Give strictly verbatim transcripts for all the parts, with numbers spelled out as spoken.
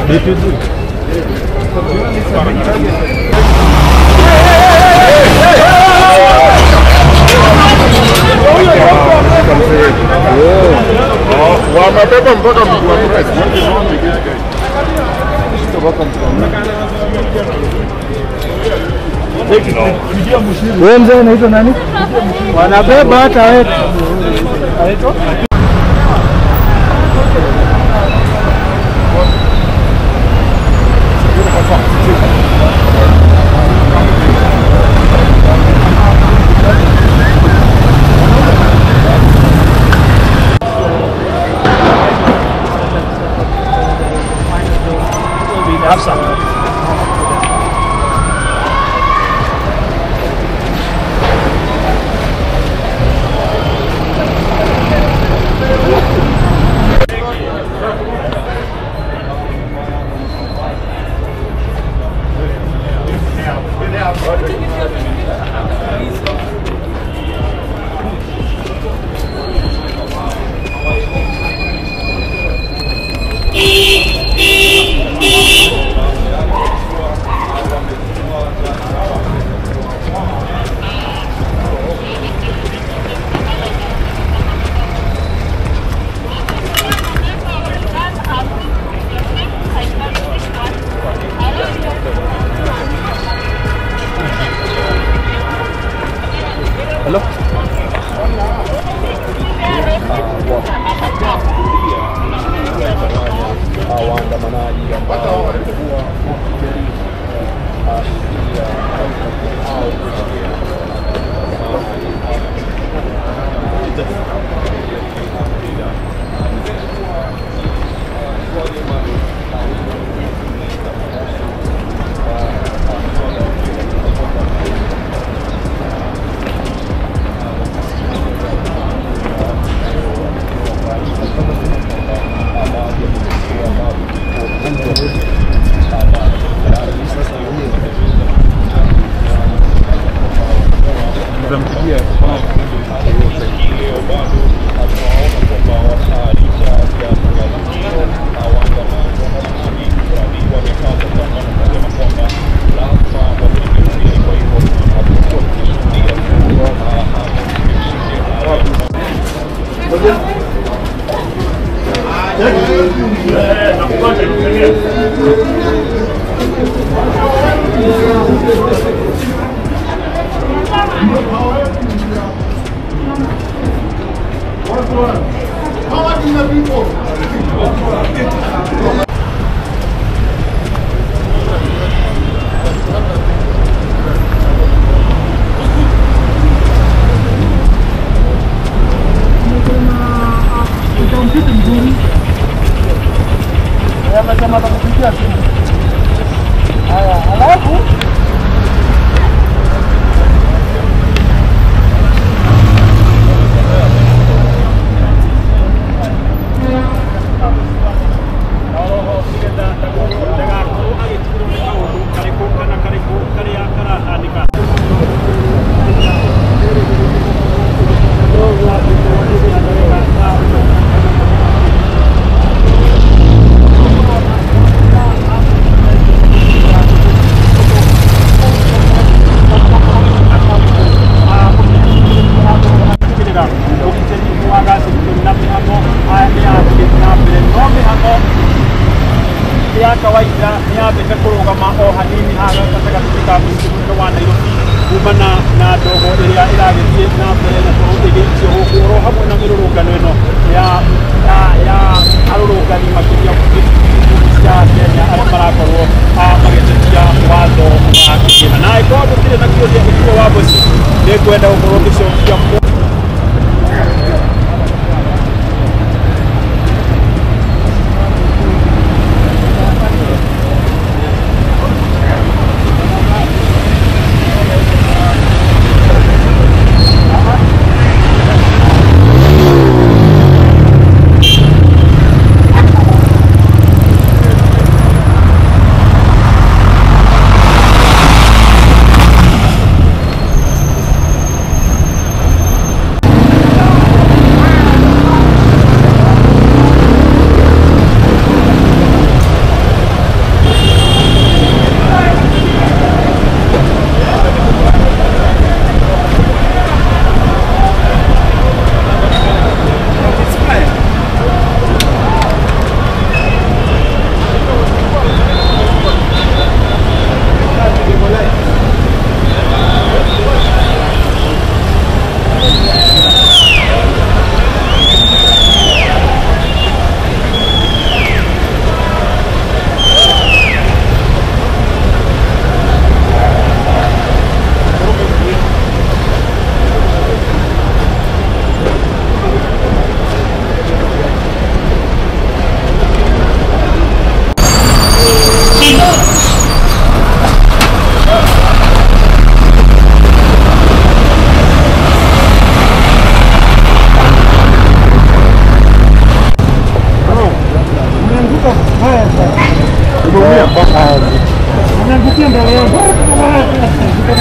Wamebeba mpaka mkuu wa mkazi. Wewe mzee unaitwa nani? Wanabeba hata wewe. Aitwa? Have some. Hello? Waandamanaji ambao walikuwa ya kawaida ni abete kurugama o hanini haga katakati ka msimundo wa Nairobi kumana na dogo iria iragithie na mbere na kuruthigithio hukuro hamwe na mirurungano ino ya ya ya arurungani makiria ya Kenya aria marakorwo magitetia watho wa Kenya na iko gutire na kiuria gitiro wa bosi ni kwenda gukorwo gicokia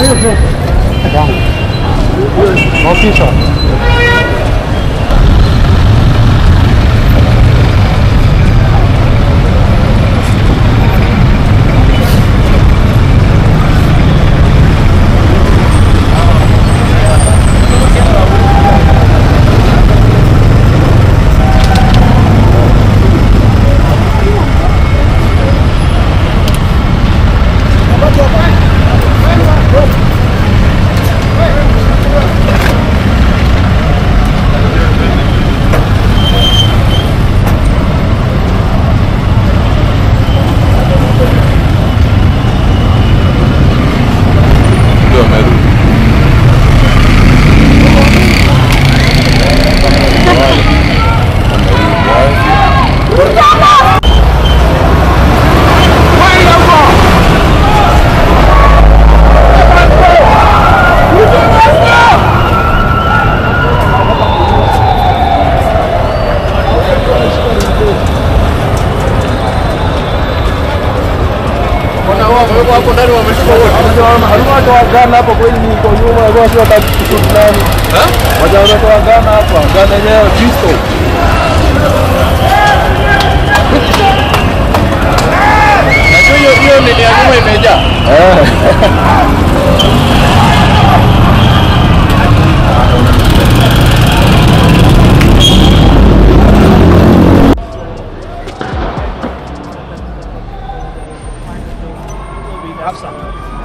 Official. Hapo ndani wameshika wote. Halima Ghana hapo kweli ni kwa nyuma na watu watakushuhudia nani? Eh? Waja wanatoa Ghana hapa, Ghana yenyewe Kristo. Na hiyo hiyo ni ya nyuma imejaa. Eh. Have some.